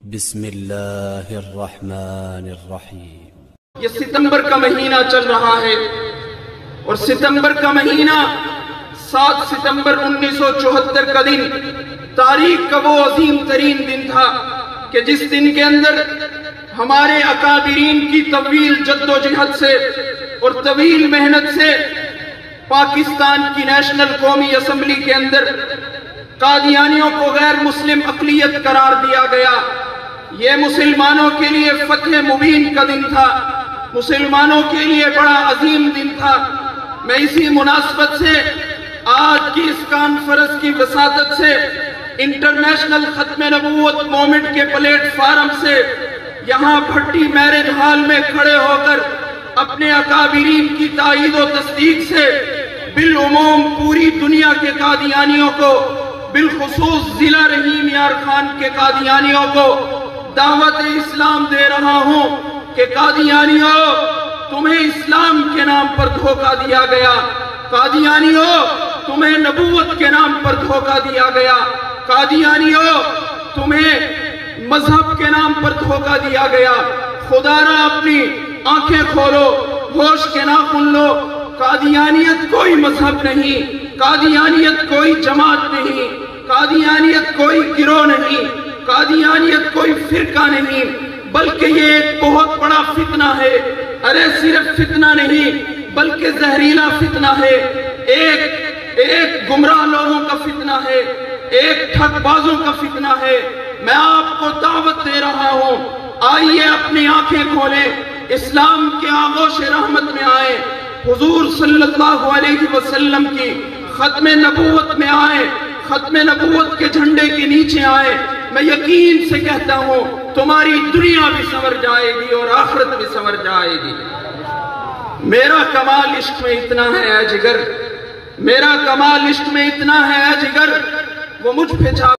بسم اللہ الرحمن الرحیم۔ یہ ستمبر کا مہینہ چل رہا ہے اور ستمبر کا مہینہ 7 ستمبر 1974 کا دن تاریخ کا وہ عظیم ترین دن تھا کہ جس دن کے اندر ہمارے اکابرین کی طویل جد و جہد سے اور طویل محنت سے پاکستان کی نیشنل قومی اسمبلی کے اندر قادیانیوں کو غیر مسلم اقلیت قرار دیا گیا۔ یہ مسلمانوں کے لیے فتح مبین کا دن تھا، مسلمانوں کے لیے بڑا عظیم دن تھا۔ میں اسی مناسبت سے آج کی اس کانفرنس کی وساطت سے انٹرنیشنل ختم نبوت مومنٹ کے پلیٹ فارم سے یہاں بھٹی میرج ہال میں کھڑے ہو کر اپنے اکابرین کی تائید و تصدیق سے بالعموم پوری دنیا کے قادیانیوں کو، بالخصوص ضلع رحیم یار خان کے قادیانیوں کو دعوت اسلام دے رہا ہوں کہ قادیانیوں، تمہیں اسلام کے نام پر دھوکہ دیا گیا، قادیانیوں تمہیں نبوت کے نام پر دھوکہ دیا گیا، قادیانیوں تمہیں مذہب کے نام پر دھوکہ دیا گیا۔ خدا را اپنی آنکھیں کھولو، ہوش کے ناخن لو۔ قادیانیت کوئی مذہب نہیں، قادیانیت کوئی جماعت نہیں، قادیانیت کوئی گروہ نہیں، قادیانیت کوئی فرقہ نہیں، بلکہ یہ ایک بہت بڑا فتنہ ہے۔ ارے صرف فتنہ نہیں بلکہ زہریلا فتنہ ہے، ایک گمراہ لوگوں کا فتنہ ہے، ایک ٹھگ بازوں کا فتنہ ہے۔ میں آپ کو دعوت دے رہا ہوں، آئیے اپنی آنکھیں کھولیں، اسلام کے آغوش رحمت میں آئیں، حضور صلی اللہ علیہ وسلم کی ختم نبوت میں آئیں، ختم نبوت کے جھنڈے کے نیچے آئیں۔ میں یقین سے کہتا ہوں تمہاری دنیا بھی سنور جائے گی اور آخرت بھی سنور جائے گی۔ میرا کمال عشق میں اتنا ہے اے جگر، میرا کمال عشق میں اتنا ہے اے جگر، وہ مجھ پہ چھا